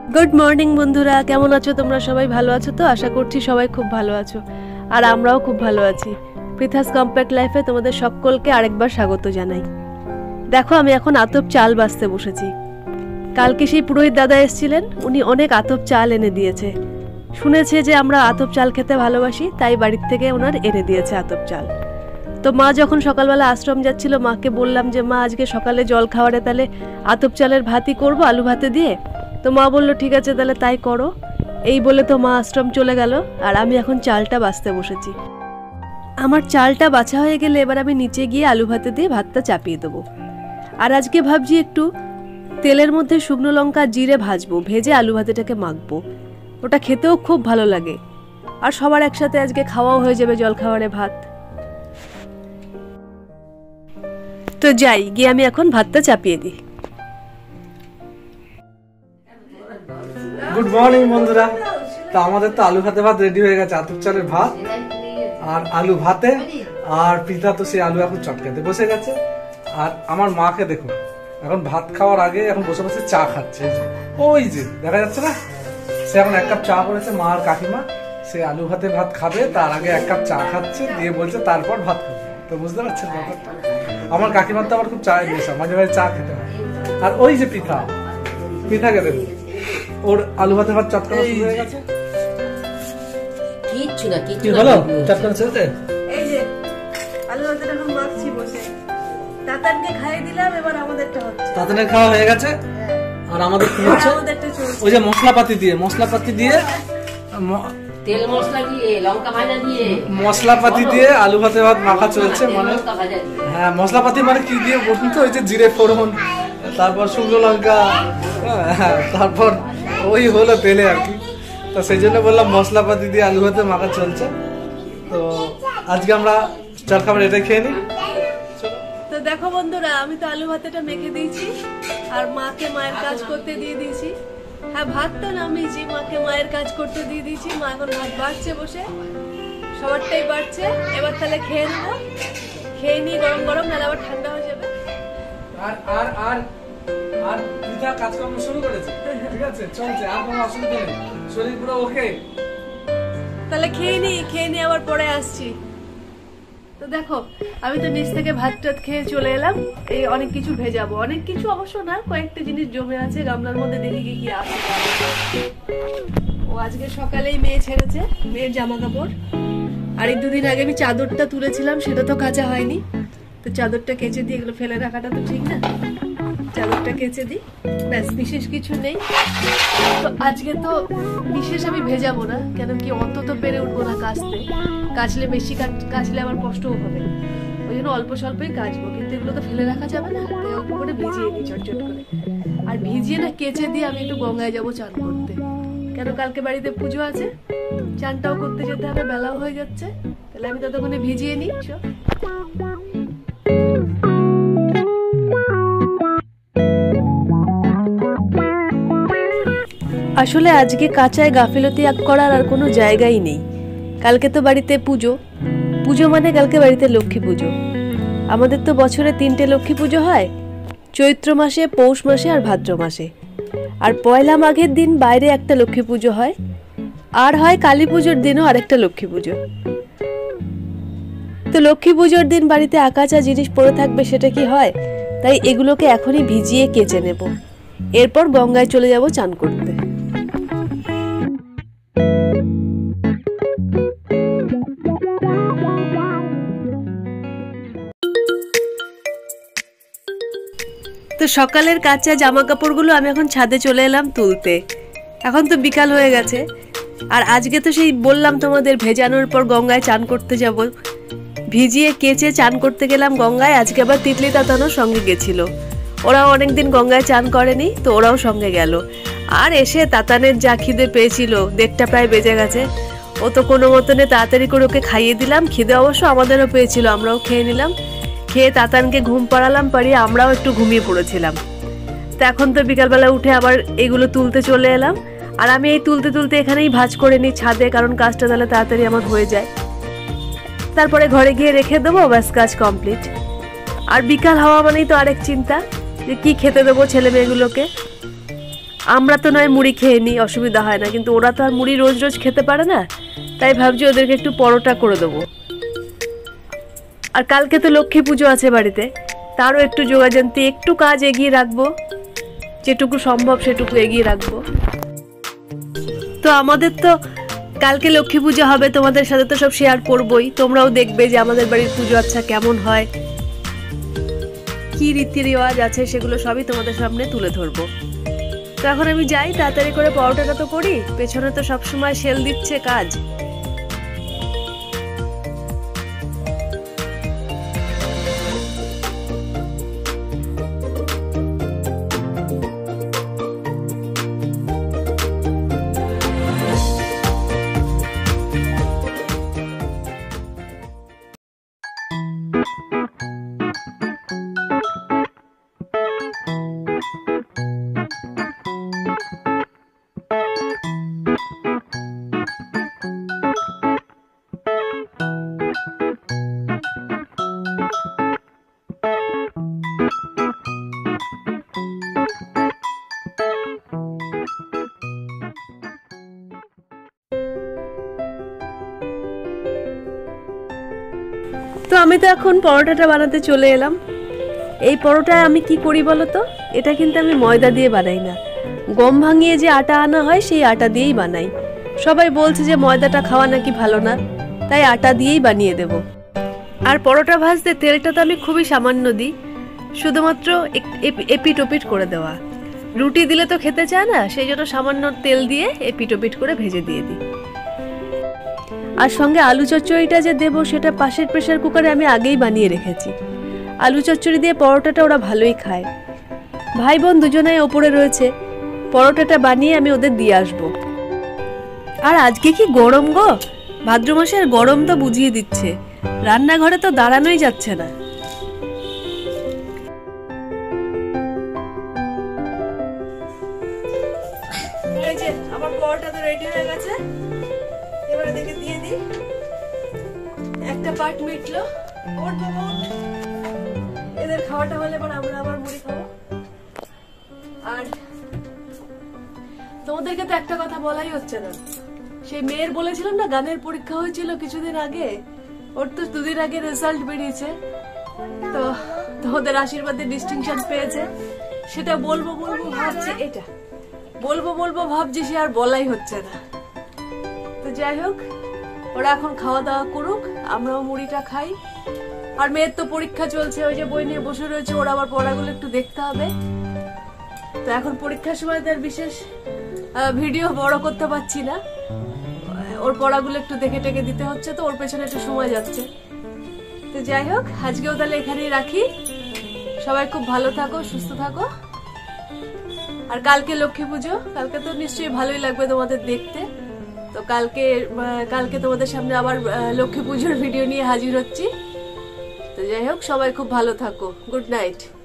Good morning বন্ধুরা, কেমন আছো তোমরা? সবাই ভালো আছো তো? আশা করছি সবাই খুব ভালো আছো, আর আমরাও খুব ভালো আছি। পৃথাস কম্প্যাক্ট লাইফে তোমাদের সকলকে আরেকবার স্বাগত জানাই। দেখো, আমি এখন আতপ চাল বাছতে বসেছি। কালকে সেই পুরোহিত দাদা এসেছিলেন, উনি অনেক আতপ চাল এনে দিয়েছে। শুনেছে যে আমরা আতপ চাল খেতে ভালোবাসি, তাই বাড়ির থেকে ওনার এনে দিয়েছে আতপ চাল। তো মা যখন সকালবেলা আশ্রম যাচ্ছিল, মাকে বললাম যে মা, আজকে সকালে জল খাওয়ারে তাহলে আতপ চালের ভাতই করবো আলু ভাতে দিয়ে। তো মা বললো ঠিক আছে, তাহলে তাই করো। এই বলে তো মা আশ্রম চলে গেল, আর আমি এখন চালটা বাছতে বসেছি। আমার চালটা বাছা হয়ে গেলে এবার আমি নিচে গিয়ে আলু ভাতে দিয়ে ভাতটা চাপিয়ে দেবো। আর আজকে ভাবছি একটু তেলের মধ্যে শুকনো লঙ্কা জিরে ভাজবো, ভেজে আলু ভাতেটাকে মাখবো। ওটা খেতেও খুব ভালো লাগে, আর সবার একসাথে আজকে খাওয়াও হয়ে যাবে জলখাবারে ভাত। তো যাই গিয়ে আমি এখন ভাতটা চাপিয়ে দিই। গুড মর্নিং বন্ধুরা। তো আমাদের তো আলু ভাতে ভাত রেডি হয়ে গেছে, আতপ চালের ভাত আর আলু ভাতে। আর পিতা তো সেই আলু এখন চটকাতে বসে গেছে। আর আমার মাকে দেখুন, এখন ভাত খাওয়ার আগে এখন বসে বসে চা খাচ্ছে। ওই যে দেখা যাচ্ছে না, সে এখন 1 কাপ চা করেছে। মা আর কাকিমা সে আলু ভাতে ভাত খাবে, তার আগে 1 কাপ চা খাচ্ছে, দিয়ে বলছে তারপর ভাত খাবে। তো বুঝতে পারছেন ব্যাপারটা। আমার কাকিমার তো আবার খুব চায়ের নেশা, মাঝে মাঝে চা খেতে হয়। আর ওই যে পিঠাকে দেখুন, ওর আলু ভাতে ভাত চটকানো শুরু হয়ে গেছে। কিচ্ছু না চটকানো ছেড়েছে। এই যে আলু ভাতেটা এখন মাখছি বসে। তাতানকে খাইয়ে দিলাম, এবার আমাদেরটা হচ্ছে। তাতানের খাওয়া হয়ে গেছে, আর আমাদের কি হচ্ছে? ওই যে মশলাপাতি দিয়ে তেল মশলা দিয়ে লঙ্কা ভাজা দিয়ে মশলাপাতি দিয়ে আলু ভাতে ভাত মাখা চলছে। মানে হ্যাঁ, মশলাপাতি মানে কি দিয়ে বলুন তো? ওই যে জিরে ফোড়ন, তারপর শুকনো লঙ্কা, তারপর ওই হলো তেলে আর কি। তো সেই জন্য বললাম মশলাপাতি দিয়ে আলু ভাতে মাখা চলছে। তো আজকে আমরা চাল খাবার এটাই খেয়ে নিই। তো দেখো বন্ধুরা, আমি তো আলু ভাতেটা মেখে দিয়েছি, আর মাকে মায়ের কাজ করতে দিয়ে দিয়েছি। হ্যাঁ, ভাতটা নামিয়েছি, মাকে মায়ের কাজ করতে দিয়ে দিয়েছি। মা এখন ভাত বাড়ছে বসে, সবারটাই বাড়ছে। এবার তাহলে খেয়ে নেবো, খেয়ে নিয়ে গরম গরম, নাহলে আবার ঠান্ডা হয়ে যাবে। আর আর আর আর পিতা কাজকর্ম শুরু করেছে, ঠিক আছে, চলছে, আর কোনো অসুবিধা নেই, শরীর পুরো ওকে। তাহলে খেয়ে নিয়ে আবার পরে আসছি। তো দেখো, আমি তো নিচ থেকে ভাত টাত খেয়ে চলে এলাম। এই অনেক কিছু ভেজাবো, অনেক কিছু অবশ্য না, কয়েকটা জিনিস জমে আছে গামলার মধ্যে, দেখি কি আছে। ও আজকে সকালেই মেয়ে ছেড়েছে, মেয়ের জামা কাপড়। আর এই 2 দিন আগে আমি চাদরটা তুলেছিলাম, সেটা তো কাচা হয়নি। তো চাদরটা কেচে দিই, এগুলো ফেলে রাখাটা তো ঠিক না। চাদরটা কেচে দিই, ব্যাস, বিশেষ কিছু নেই। তো আজকে তো বিশেষ আমি ভেজাবো না, কেন কি অত তো পেরে উঠবো না কাচতে। কাচলে বেশি কাচলে আবার কষ্টও হবে, ওই জন্য অল্প স্বল্পই কাচবো। কিন্তু এগুলো তো ফেলে রাখা যাবে না, তাই অল্প করে ভিজিয়ে দিই চটচট করে। আর ভিজিয়ে না কেচে দিয়ে আমি একটু গঙ্গায় যাবো চান করতে, কেন কালকে বাড়িতে পুজো আছে, চানটাও করতে যেতে হবে, বেলাও হয়ে যাচ্ছে। তাহলে আমি ততক্ষণে ভিজিয়ে নিই। আসলে আজকে কাঁচায় গাফিলতি করার আর কোনো জায়গাই নেই। কালকে তো বাড়িতে পুজো মানে কালকে বাড়িতে লক্ষ্মী পুজো। আমাদের তো বছরে 3টে লক্ষ্মী পুজো হয়, চৈত্র মাসে, পৌষ মাসে আর ভাদ্র মাসে। আর পয়লা মাঘের দিন বাইরে একটা লক্ষ্মী পুজো হয়, আর হয় কালী পুজোর দিনও আরেকটা লক্ষ্মী পুজো। তো লক্ষ্মী পুজোর দিন বাড়িতে আকাচা জিনিস পড়ে থাকবে, সেটা কি হয়? তাই এগুলোকে এখনই ভিজিয়ে কেচে নেব, এরপর গঙ্গায় চলে যাব চান করতে। তো সকালের কাঁচা জামা কাপড়গুলো আমি এখন ছাদে চলে এলাম তুলতে। এখন তো বিকাল হয়ে গেছে, আর আজকে তো সেই বললাম তোমাদের, ভেজানোর পর গঙ্গায় চান করতে যাব। ভিজিয়ে কেচে চান করতে গেলাম গঙ্গায়। আজকে আবার তিতলি তাতানোর সঙ্গে গেছিল, ওরাও অনেকদিন গঙ্গায় চান করেনি, তো ওরাও সঙ্গে গেল। আর এসে তাতানের যা খিদে পেয়েছিল, 1:30 প্রায় বেজে গেছে। ও তো কোনো মতনে তাড়াতাড়ি করে ওকে খাইয়ে দিলাম। খিদে অবশ্য আমাদেরও পেয়েছিল, আমরাও খেয়ে নিলাম। খেয়ে তাতানকে ঘুম পাড়ালাম, পাড়িয়ে আমরাও একটু ঘুমিয়ে পড়েছিলাম। তো এখন তো বিকালবেলা উঠে আবার এগুলো তুলতে চলে এলাম। আর আমি এই তুলতে তুলতে এখানেই ভাঁজ করে নিই ছাদে, কারণ কাজটা তাহলে তাড়াতাড়ি আমার হয়ে যায়। তারপরে ঘরে গিয়ে রেখে দেবো, ব্যাস কাজ কমপ্লিট। আর বিকাল হওয়া মানেই তো আরেক চিন্তা, যে কি খেতে দেবো ছেলে মেয়েগুলোকে। আমরা তো নয় মুড়ি খেয়ে নিই, অসুবিধা হয় না, কিন্তু ওরা তো আর মুড়ি রোজ রোজ খেতে পারে না, তাই ভাবছি ওদেরকে একটু পরোটা করে দেবো। আর কালকে তো লক্ষ্মী পুজো আছে বাড়িতে, তারও একটু যোগাযান্তি, একটু কাজ এগিয়ে রাখবো, যেটুকু সম্ভব সেটুকু এগিয়ে রাখবো। তো আমাদের তো কালকে লক্ষ্মী পুজো হবে, তোমাদের সাথে তো সব শেয়ার করবোই, তোমরাও দেখবে যে আমাদের বাড়ির পুজো আচ্ছা কেমন হয়, কি রীতি রেওয়াজ আছে, সেগুলো সবই তোমাদের সামনে তুলে ধরবো। তো এখন আমি যাই, তাড়াতাড়ি করে পরোটাটা তো করি, পেছনে তো সবসময় সেল দিচ্ছে কাজ। তো আমি তো এখন পরোটাটা বানাতে চলে এলাম। এই পরোটা আমি কি করি বলো তো, এটা কিন্তু আমি ময়দা দিয়ে বানাই না, গম ভাঙিয়ে যে আটা আনা হয় সেই আটা দিয়েই বানাই। সবাই বলছে যে ময়দাটা খাওয়া নাকি ভালো না, তাই আটা দিয়েই বানিয়ে দেব। আর পরোটা ভাজতে তেলটা তো আমি খুবই সামান্য দিই, শুধুমাত্র এপিট ওপিট করে দেওয়া। রুটি দিলে তো খেতে চায় না, সেই জন্য সামান্য তেল দিয়ে এপিট ওপিট করে ভেজে দিয়ে দিই। আর সঙ্গে আলু চচ্চড়িটা যে দেবো সেটা পাশের প্রেসার কুকারে আমি আগেই বানিয়ে রেখেছি। আলু চচ্চড়ি দিয়ে পরোটাটা ওরা ভালোই খায়। ভাই বোন দুজনেই ওপরে রয়েছে, পরোটাটা বানিয়ে আমি ওদের দিয়ে আসবো। আর আজকে কি গরম গো, ভাদ্র মাসের গরম তো বুঝিয়ে দিচ্ছে, রান্নাঘরে তো দাঁড়ানোই যাচ্ছে না। এই যে আমার পরোটা তো রেডি হয়ে গেছে, এবারে দেখে দিয়ে দিই। একটা পার্ট মিটলো, ওঠ বাবা ওঠ। এদের খাওয়াটা হলে এবার আমরা আবার মুড়ি খাবো। আর তোমাদেরকে তো একটা কথা বলাই হচ্ছে না, সেই মেয়ের বলেছিলাম না গানের পরীক্ষা হয়েছিল কিছুদিন আগে, ওর তো দুদিন আগে রেজাল্ট বেরিয়েছে, তো তোমাদের আশীর্বাদে ডিস্টিংশন পেয়েছে। সেটা বলবো বলবো ভাবছি, এটা বলবো বলবো ভাবছি, সে আর বলাই হচ্ছে না। তো যাই হোক, ওরা এখন খাওয়া দাওয়া করুক, আমরাও মুড়িটা খাই। আর মেয়ের তো পরীক্ষা চলছে, ওই যে বই নিয়ে বসে রয়েছে, ওর আবার পড়াগুলো একটু দেখতে হবে। তো এখন পরীক্ষার সময় তার বিশেষ ভিডিও বড় করতে পারছি না, ওর পড়াগুলো একটু দেখে টেকে দিতে হচ্ছে, তো ওর পেছনে একটু সময় যাচ্ছে। তো যাই হোক, আজকেও তাহলে এখানেই রাখি। সবাই খুব ভালো থাকো, সুস্থ থাকো। আর কালকে লক্ষ্মী পুজো, কালকে তো নিশ্চয়ই ভালোই লাগবে তোমাদের দেখতে। তো কালকে তোমাদের সামনে আবার লক্ষ্মী পুজোর ভিডিও নিয়ে হাজির হচ্ছি। তো যাই হোক, সবাই খুব ভালো থাকো। Good night.